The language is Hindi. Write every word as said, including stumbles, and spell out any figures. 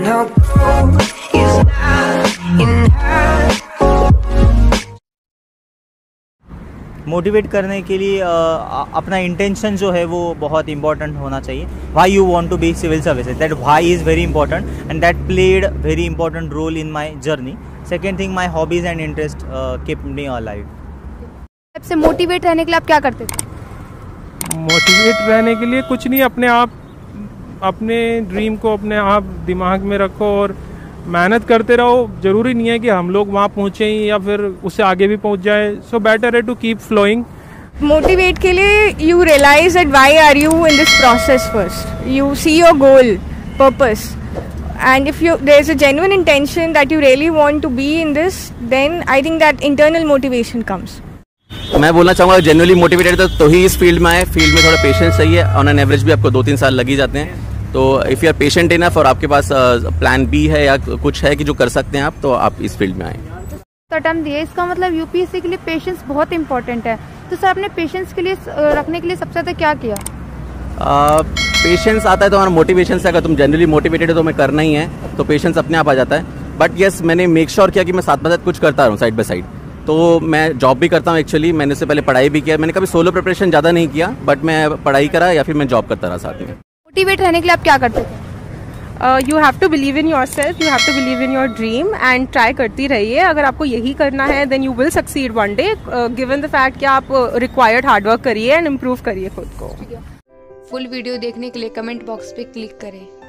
no gold is not enough. Motivate करने के लिए uh, अपना इंटेंशन जो है वो बहुत इंपॉर्टेंट होना चाहिए. Why you want to be civil services, that why is very important and that played very important role in my journey. Second thing, my hobbies and interest keep me alive. सबसे मोटिवेट रहने के लिए आप क्या करते थे? मोटिवेट रहने के लिए कुछ नहीं, अपने आप अपने ड्रीम को अपने आप दिमाग में रखो और मेहनत करते रहो. ज़रूरी नहीं है कि हम लोग वहाँ पहुँचे या फिर उससे आगे भी पहुँच जाए. सो बेटर है टू कीप फ्लोइंग. मोटिवेट के लिए you realise that why are you in this process first. You see your goal, purpose, and if you there is a genuine intention that you really want to be in this, then I think that internal motivation comes. मैं बोलना चाहूँगा जेन्युइनली मोटिवेटेड तो, तो ही इस फील्ड में आए. फील्ड में थोड़ा पेशेंस चाहिए. ऑन एन एवरेज भी आपको दो तीन साल लग ही जाते हैं. तो if you are patient enough और आपके पास प्लान बी है या कुछ है कि जो कर सकते हैं आप, तो आप इस फील्ड में आए. तो अटेम्प्ट दिए, इसका मतलब यूपीएससी के लिए पेशेंस बहुत इंपॉर्टेंट है. तो सर आपने पेशेंस के लिए रखने के लिए सबसे ज़्यादा क्या किया? पेशेंस uh, आता है तो हमारा मोटिवेशन से. अगर तुम जनरली मोटिवेटेड हो तो मैं करना ही है, तो पेशेंस अपने आप आ जाता है. बट येस, मैंने मेक श्योर किया कि मैं साथ में साथ कुछ करता रहूँ साइड बाय साइड. तो मैं जॉब भी करता हूँ एक्चुअली. मैंने उससे पहले पढ़ाई भी किया. मैंने कभी सोलो प्रिपरेशन ज़्यादा नहीं किया, बट मैं पढ़ाई करा या फिर मैं जॉब करता रहा साथ में. मोटिवेट रहने के लिए आप क्या करते थे? You have to believe in yourself, you have to believe in your dream and try करती रहिए. अगर आपको यही करना है then you will succeed one day, given the fact कि आप रिक्वायर्ड हार्डवर्क करिए एंड इम्प्रूव करिए खुद को. फुल वीडियो देखने के लिए कमेंट बॉक्स पे क्लिक करें.